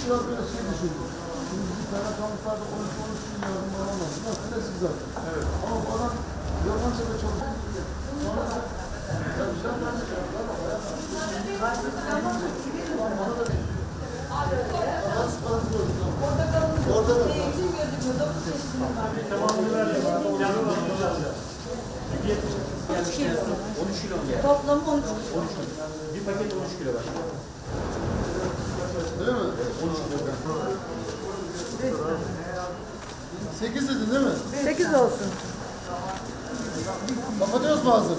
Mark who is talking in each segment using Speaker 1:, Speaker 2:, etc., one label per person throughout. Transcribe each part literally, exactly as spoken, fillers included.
Speaker 1: biraz böyle şey düşündüm. Şimdi bizim kaymakamlıklarda on üç on üç bin yardımlar olmadı. Nasıl ne siz zaten. Evet. Ama bu adam Yabancı'da çalışıyor. Sonra da ya güzel ben de yaptılar ama ya. Bana da değil. Orada kalın. Orada da. Eğitim gözüküyor. Dokuz çeşitli var. Tamamını verdim. on üç kilo. on üç kilo mu yani? Toplamı on üç kilo. on üç kilo. Bir paket on üç kilo var. Öyle mi? on üç kilo. sekiz dedin değil mi?
Speaker 2: sekiz olsun.
Speaker 1: Kapatıyoruz mu ağzını?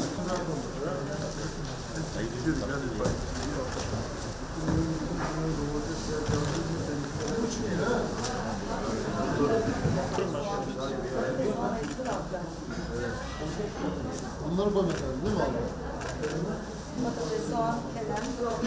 Speaker 1: Bunları koymak lazım değil mi abi?
Speaker 2: Patates, soğan, kelem.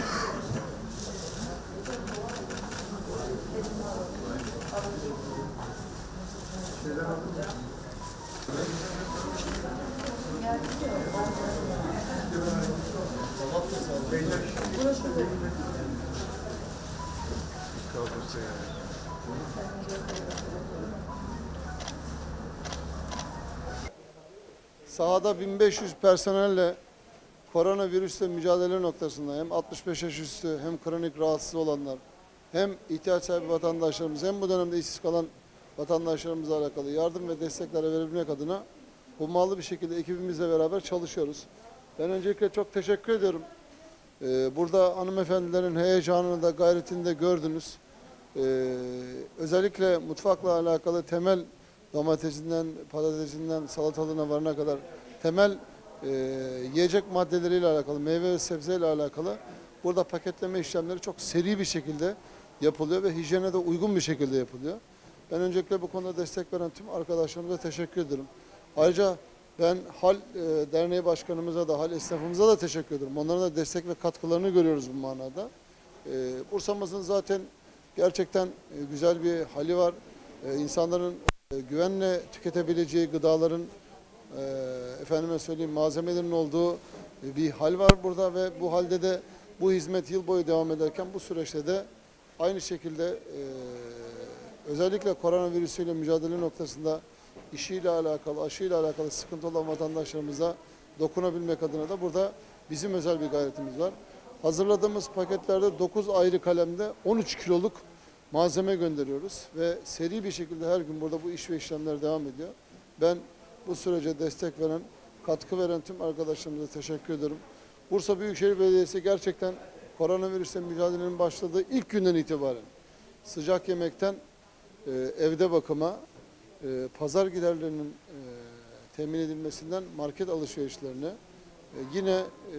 Speaker 1: Sahada bin beş yüz personelle koronavirüsle mücadele noktasında hem altmış beş yaş üstü hem kronik rahatsız olanlar hem ihtiyaç sahibi vatandaşlarımız hem bu dönemde işsiz kalan vatandaşlarımızla alakalı yardım ve destekler verebilmek adına hummalı bir şekilde ekibimizle beraber çalışıyoruz. Ben öncelikle çok teşekkür ediyorum. Ee, burada hanımefendilerin heyecanını da gayretini de gördünüz. Ee, özellikle mutfakla alakalı temel domatesinden, patatesinden, salatalığına varana kadar temel e, yiyecek maddeleriyle alakalı, meyve ve sebzeyle alakalı burada paketleme işlemleri çok seri bir şekilde yapılıyor ve hijyene de uygun bir şekilde yapılıyor. Ben öncelikle bu konuda destek veren tüm arkadaşlarımıza teşekkür ederim. Ayrıca ben Hal e, Derneği Başkanımıza da, Hal esnafımıza da teşekkür ederim. Onların da destek ve katkılarını görüyoruz bu manada. E, Bursa'mızın zaten gerçekten e, güzel bir hali var. E, insanların e, güvenle tüketebileceği gıdaların, e, efendime söyleyeyim malzemelerin olduğu e, bir hal var burada ve bu halde de bu hizmet yıl boyu devam ederken bu süreçte de aynı şekilde e, özellikle koronavirüsüyle mücadele noktasında işiyle alakalı, aşıyla alakalı sıkıntı olan vatandaşlarımıza dokunabilmek adına da burada bizim özel bir gayretimiz var. Hazırladığımız paketlerde dokuz ayrı kalemde on üç kiloluk malzeme gönderiyoruz ve seri bir şekilde her gün burada bu iş ve işlemler devam ediyor. Ben bu sürece destek veren, katkı veren tüm arkadaşlarımıza teşekkür ederim. Bursa Büyükşehir Belediyesi gerçekten koronavirüsle mücadelenin başladığı ilk günden itibaren sıcak yemekten e, evde bakıma, e, pazar giderlerinin e, temin edilmesinden market alışverişlerine, e, yine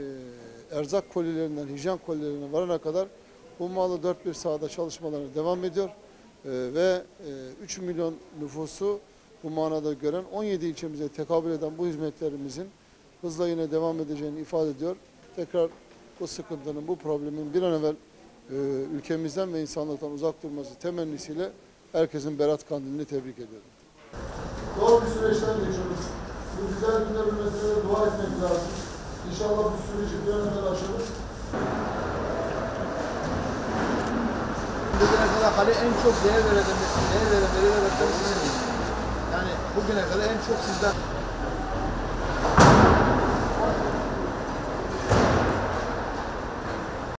Speaker 1: e, erzak kolilerinden hijyen kolilerine varana kadar hummalı dört bir sahada çalışmalarına devam ediyor. E, ve e, üç milyon nüfusu bu manada gören on yedi ilçemize tekabül eden bu hizmetlerimizin hızla yine devam edeceğini ifade ediyor. Tekrar bu sıkıntının, bu problemin bir an evvel e, ülkemizden ve insanlıktan uzak durması temennisiyle herkesin Berat Kandili'ni tebrik ediyorum. Zor bir süreçten geçiyoruz. Bu güzel günler ümmetine dua etmek lazım. İnşallah bu süreci bir an evvel aşarız.
Speaker 3: Bugüne kadar hale en çok değer verenleri, değer verenleri ve sizsiniz. Yani bugüne kadar en çok sizden